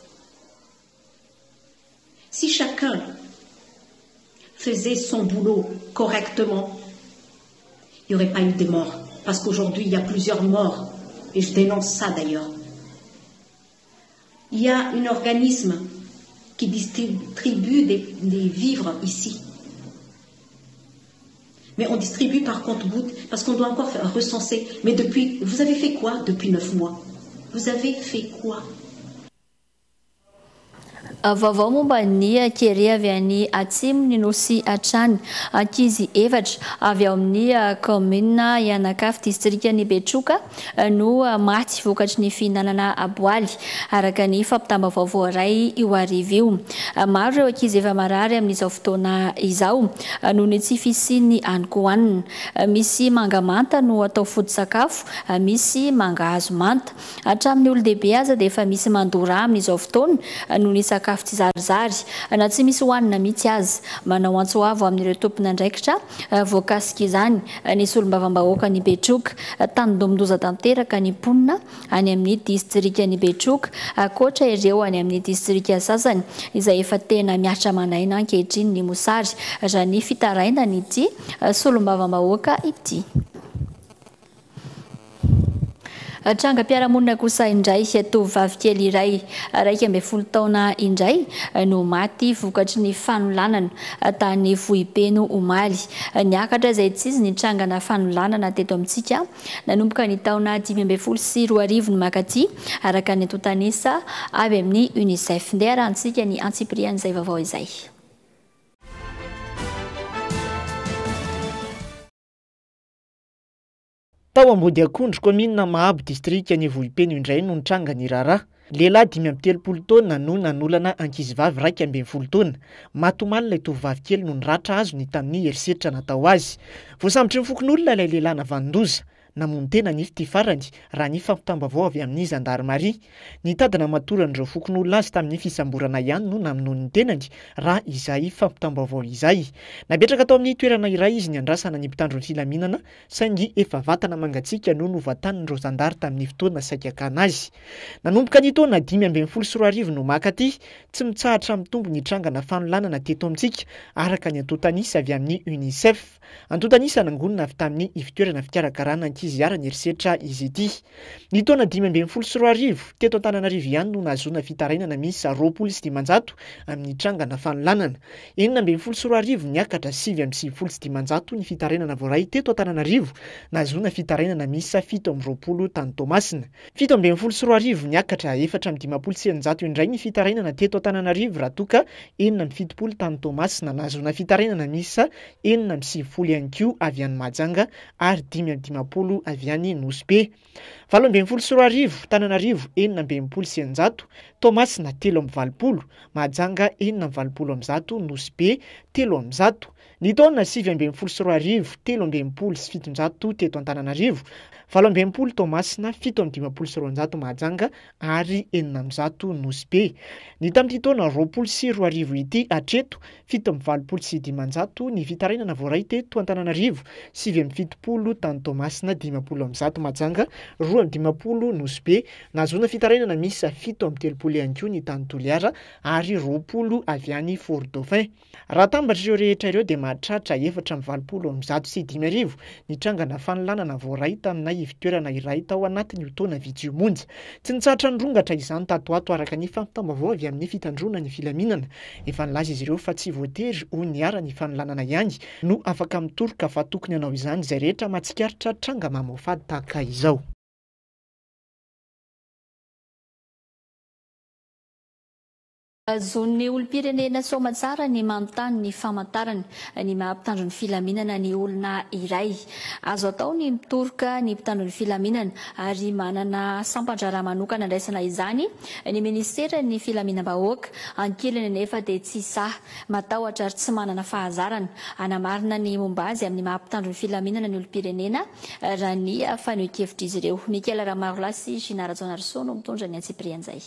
Si chacun faisait son boulot correctement, il n'y aurait pas eu de morts. Parce qu'aujourd'hui, il y a plusieurs morts. Et je dénonce ça d'ailleurs. Il y a un organisme qui distribue des, des vivres ici. Mais on distribue par compte-gouttes parce qu'on doit encore faire recenser. Mais depuis, vous avez fait quoi depuis neuf mois? Vous avez fait quoi? Vaovao momba ny kere avy any atsimo ny nosy atrany ankizy efatra avy ao amin'ny commune Ianakafy distriktan'ny Betroka no maty vokatry ny fihinanana aboaly araka ny fampitamba vaovao iray io arivo io. Maro ireo ankizy efa marary amin'izao fotoana izao noho ny tsy fisiany haniko hohanina. Misy manga manta no atao foto-sakafo, misy mangahazo manta. Hatramin'ny olon-dehibe aza dia efa misy mandora amin'izao fotoana noho ny sakafo tsy zarizary na tsy misy hohanina mihitsy azy. Manao antsoavo amin'ireo tompona andraikitra voakasika izany ny solombavam-bahoaka ny Betroka tany domondoza tanteraka ny mponina any amin'ny distriktan'ny Betroka akoatra ireo any amin'ny distrika sasany izay efa tena miatra manaina ankehitriny ny mosary raha ny fitarainana ity solombavam-bahoaka ity. Trangam-piarahamonina kosa indray tovovavy kely iray raika ambin'ny folo taona indray no maty vokatry ny fanolanana tany Vohipeno omaly. Niakatra izay tsy izy ny trangana fanolanana teto amintsika nanomboka ny taona dimy ambin'ny folo sy roa arivo ny makaty araka ny antontanisa avy amin'ny UNICEF. Ndeha arahantsika ny antsiprian'izay vaovao izay. Tao ambody akondro commune Mahabo district ny Vohipeno indray no nitranga ny rara. Lehilahy dimy amby telopolo taona no nanolana ankizivavy raika ambin'ny folo taona. Matomaly ilay tovovavy kely no niratra azo ny tamin'ny herisetra natao azy. Voasambotry ny fokon'olona ilay lehilahy navandoza. Namono tena ny ity farany raha ny fampitambavao avy amin'ny zandarmaria. Ny tadina matoran'ireo fokon'olona azy tamin'ny fisamborana ihany no namono ny tenany raha izay fampitambavao izay. Napetraka tao amin'ny toerana iray izy ny andrasana ny mpitandro ny filaminana saingy efa vatana mangatsiaka no novatan'ireo zandary tamin'ny fotoana saika akana azy. Nanomboka ny taona dimy ambin'ny folo sy roa arivo no makaty tsy mitsahatra mitombo ny trangana fanolanana teto amintsika araka ny antontanisa avy amin'ny UNICEF. Antontanisa nangonina avy tamin'ny ivitoerana fikarakarana ankizy ara ny herisetra izy ity. Ny taona dimy ambin'ny folo sy roa arivo teto Antananarivo ihany no nahazoana fitarainana miisa roapolo sy dimanjato amin'ny trangana fanolanana. Enina ambin'ny folo sy roa arivo niakatra sivy amby sivifolo sy dimanjato ny fitarainana voaray teto Antananarivo nahazoana fitarainana miisa fito amby roapolo tany Tomasina. Fito ambin'ny folo sy roa arivo niakatra efatra amby dimapolo sy eninjato indray ny fitarainana teto Antananarivo raha toka enina amby fitopolo tany Tomasina nahazoana fitarainana miisa enina amby sivifolo ihany koa avy any Mahajanga ary dimy amby dimapolo avy any Nosbe. Valo ambin'ny folo sy roa arivo Tananarivo enina ambin'ny folo sy eninjato, Tomasina telo amby valopolo, Mahajanga enina amby valopolo amby zato, Nosbe telo amby zato. Ny taona sivy ambin'ny folo sy roa arivo, telo ambin'ny folo sy fitonjato teto Antananarivo, valo ambin'ny folo Tomasina, fito amby dimapolo sy roanjato Mahajanga ary enina amby zato Nosbe. Ny tamin'ity taona roapolo sy roa arivo ity hatreto, fito amby valopolo sy dimanjato ny fitarainana voaray teto Antananarivo, sivy amby fitopolo tany Tomasina, dimapolo amby zato Mahajanga, roa amby dimapolo Nosbe, nahazoana fitarainana miisa fito amby telopolo ihany koa ny tany Toliara ary roapolo avy any Fort Dauphin. Raha tambatra ireo rehetra ireo dia mahatratra efatra amby valopolo amby zato sy dimy arivo ny trangana fanolanana voaray tamina ivitoerana iray tao anatin'ny taona vitsy monja. Tsy nitsahatra nirongatra izany tatoato araka ny fampitambavao avy amin'ny fitandrona ny filaminana. Efa nilaza izy ireo fa tsy voatery ho niara ny fanolanana ihany no afaka mitoroka fa tokony hanao izany izay rehetra mahatsikaritra tranga mamaofady tahaka izao. Zon'ny olom-pirenena soamantsara ny manontany ny famantarana ny maha-mpitandro ny filaminana ny olona iray. Azo atao ny mitoroka ny mpitandro ny filaminana ary manana sampandrara manokana andraisana izany ny ministera ny filaminam-bahoaka ankilany anefa dia tsy sahy matahotra ary tsy manana fahazarana anamarina ny momba azy amin'ny maha-mpitandro ny filaminana ny olom-pirenena raha ny fanehoan-kevitra izy ireo. Nikela Ramarolasy Ginara Jonarso no mitondra ny antsiprian'izay.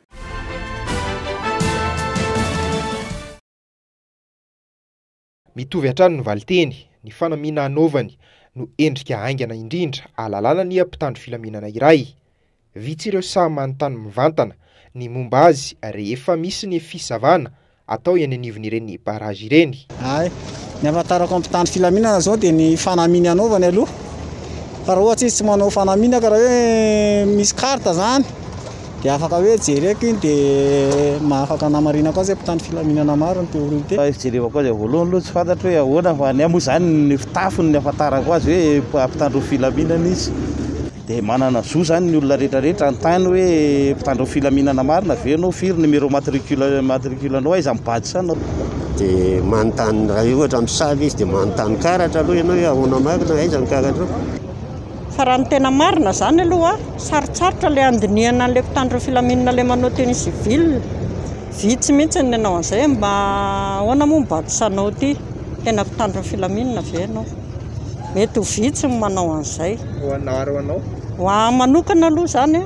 Mitovy hatrany ny valiteny, ny fanamiana anaovany no endrika haingana indrindra ahalalana ny mpitandro filaminana iray. Vitsy ireo samy manontany mivantana ny momba azy rehefa misy ny fisavana atao eny anivon'ireny barazy ireny. Ay, ny ahafantarako amin'ny mpitandro filaminana zao dia ny fanamiana anaovany aloha. Fa raha ohatsy izy tsy manao fanamiana ka raha hoe misy karta zany dia afaka hoe jereko iny dia mahafaka namarina koa zay mpitandro filaminana maro ny teoria te. Jereko koa zay voalohany aloha tsy fantatro hoe ahoana fa ny moa zany ny fitafiny ny ahafantarako azy hoe mpitandro filaminana izy. dia manana zo zany ny olona rehetrarehetra antany hoe mpitandro filaminana marina ve anao firy numéro matricule matriculanao aiza mibady sanao dia manontany raha io ohatra misavy izy dia manontany karatra aloha ianao hoe ahoana marina aiza ny karatra fa raha ny tena marina zany aloha sarotsarotra ilay andinihana an'ilay mpitandro filaminana ilay manao teny civil vitsy mihitsy ny anao an'izay mba ahoana moa mibady sanao ty tena mpitandro filaminana ve anao mety ho vitsy ny manao an'izay ho anao ary ho anao ho ahy manokana aloha zany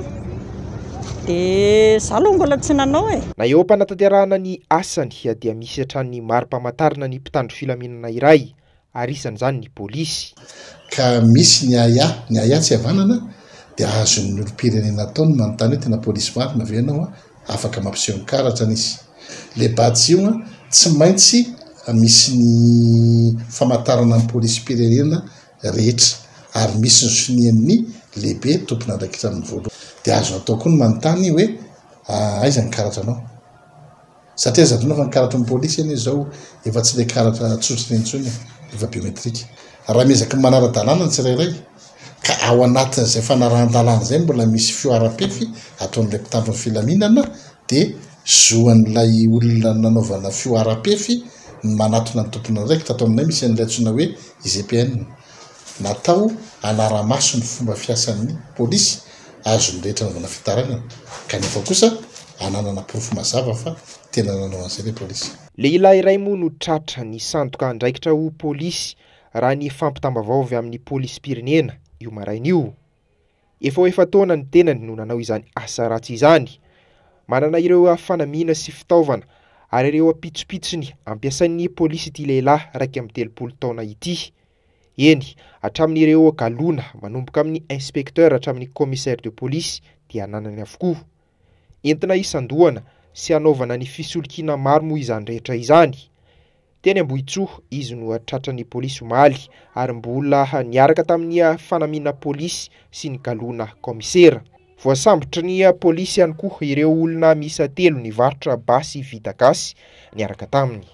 dia za aloha mbola tsy nanao e na eo am-panatanterahana ny asany dia misy hatrany mari-pamantarana ny mpitandro filaminana iray ary isan'izany ny pôlisy ka misy ny aya ny aya tsy havanana dia azon'ny olom-pirenena ataony manontany hoe tena pôlisy marina ve anao a afaka mampiseho ny karatra izy le batsy io a tsy maintsy misy ny famantarana ny pôlisy pirenena rehetra ary misy ny sonian'ny lehibe tompona andraikitra amin'ny voalohany dia azo atao koa ny manontany hoe aiza ny karatra anao satria zadonao fa ny karatra ny pôlisy eny zao efa tsy le karatra tsotra nentsony efa biometrika raha miezaka ny manara-dalàna ny tsirairay ka ao anatin'izay fanarahan-dalàna zay mbola misy fioara-pefy ataon'ilay mpitandro ny filaminana dia zoan'ilay olona nanaovana fioara-pefy ny manatona ny tompona andraikitra atao aminay misy an'ilay antsoina hoe I G P N natao anara-maso ny fomba fiasan'ny pôlisy azony rehetra navana fitaranana kanefa kosa ananana porofo mazava fa tena nanao an'izay le pôlisy lehilahy iray moa no tratra ny sandoka andraikitra ho pôlisy raha ny fampitambavao avy amin'ny pôlisy pirenena io maraina io efa ho efa taona ny tenany no nanao izany asa ratsy izany manana ireo fanamiana sy fitaovana ary ireo apitsopitsony ampiasain'ny pôlisy ity lehilahy raika amin'ny telopolo taona ity eny hatramin'ireo galona manomboka amin'ny inspecteur hatramin'ny commissaire de police dia nanany avokoa entina isandohana sy hanaovana ny fisolokiana maro moa izany rehetra izany teny Ambohitsoa izy no tratra ny pôlisy omaly ary mbola niaraka tamin'ny fanamiana pôlisy sy ny galona commissaire voasambotry ny pôlisy ihany koa ireo olona miisa telo nivarotra basy vita gasy niaraka taminy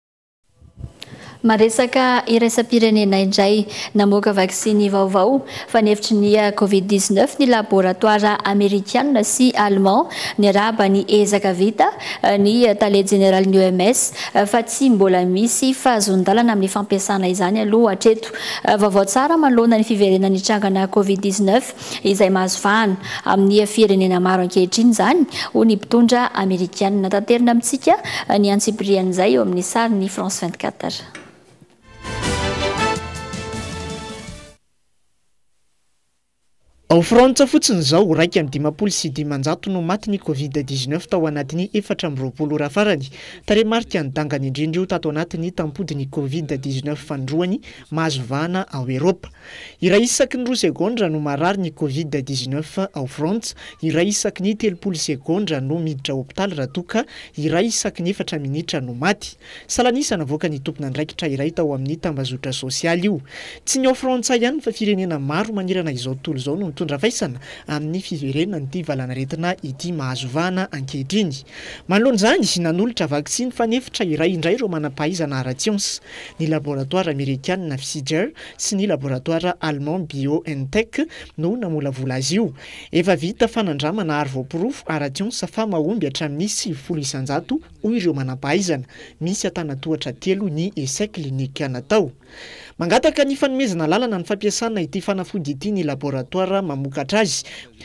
Maresaka iraisam-pirenena indray namoaka vaksiny vaovao fanefitry ny covid dix-neuf ny laboratoire américaine sy allemand niaraba ny ezaka vita ny taled général ny O M S fa tsy mbola misy fahazondalana amin'ny fampiasana izany aloha hatreto vaovao tsara manoloana ny fiverenana ny trangana covid dix-neuf izay mahazo vahana amin'ny firenena maro ankehitriny izany ho ny mpitondra américaine tanterina amintsika ny antsibrian izay eo amin'ny sary ny France vingt-quatre. Ao Frantsa fotsiny izao raika amin'ny dimampolo sy dimanjato no maty ny covid dix-neuf tao anatin'ny efatra amby roapolo ora farany. Tarehimarika ny dangany indrindra io tato anatin'ny tampodin'ny covid dix-neuf fandroany mahazo vahana ao Eropa. Iray isaky ny roa segondra no marary ny covid dix-neuf ao Frantsa, iray isaky ny telopolo segondra no miditra hôpitaly raha toa ka iray isaky ny efatra minitra no maty. Salanisa navoaka ny tompona andraikitra iray tao amin'ny tambazotra sosialy io. Tsy ny ao Frantsa ihany fa firenena maro manirana izao tontolo izao no mitondra faisana amin'ny fiverenana ity valanaretina ity mahazo vahana ankehitriny. Manoloana izany nanolotra vaksiny fanefitra iray indray ireo manam-pahaizana ara-tsiansa. Ny laboratoire américaine Pfizer sy ny laboratoire allemand BioNTech no namolavola azy io. Efa vita fanandramana ary voapirofo ara-tsiansa fa mahomby hatramin'ny sivifolo isanjato hoy ireo manam-pahaizana. Misy antanatohatra telo ny essai klinika natao. Mangataka ny fanomezana lalana ny fampiasana ity fanafody ity ny laboratoire mamokatra azy.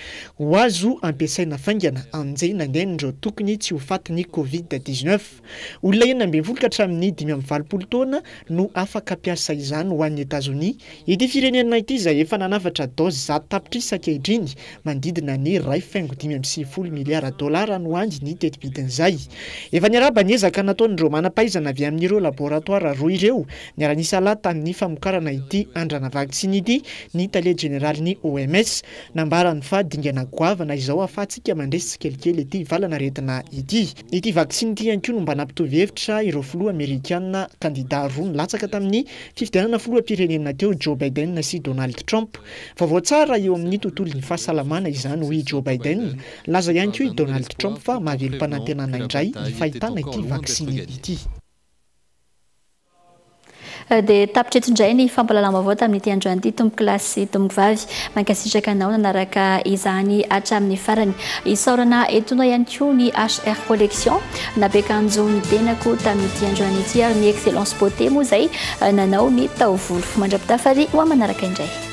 Ho azo ampiasaina faingana amin'izay nandehan'ireo tokony tsy ho faty ny covid dix-neuf. Olona enina ambin'ny folo ka hatramin'ny dimy amby valopolo taona no afaka ampiasa izany ho an'ny Etazonia. Ity firenena ity izay efa nanafatra daozy zato tapitrisa ankehitriny mandidina ny iray faingo dimy amby sivifolo miliara dolara no andy ny tetibidin'izay. Efa niaraba ny ezaka nataon'ireo manam-pahaizana avy amin'ireo laboratoire roa ireo niara-nisa lata ny famokarana ity andrana vaksiny ity ny taled général ny O M S nambarany fa dingana goavana izao afatsika mandresy kelikely ity valana retina ity. Ity vaksiny ity ihany koa no mba nampitovy hevitra ireo filoha amerikanina kandida roa nilatsaka tamin'ny fifidianana filoham-pirenena teo Joe Biden sy Donald Trump. Vaovao tsara eo amin'ny tontolon'ny fahasalamana izany hoy Joe Biden, laza ihany koa i Donald Trump fa mahavelom-panantenana indray ny fahitana ity vaksiny ity. dia tapitra eto indray ny fampalalama-baovao tamin'ity androany ity tombo kilasy sy tombo vavy mankasitraka anao nanaraka izany hatramin'ny farany isaorana etonao ihany koa ny H R collection nabekanjo ny tenako tamin'ity androany ity ary ny excellence beauté moa izay nanao ny taovolo mandrapitafary ho manaraka indray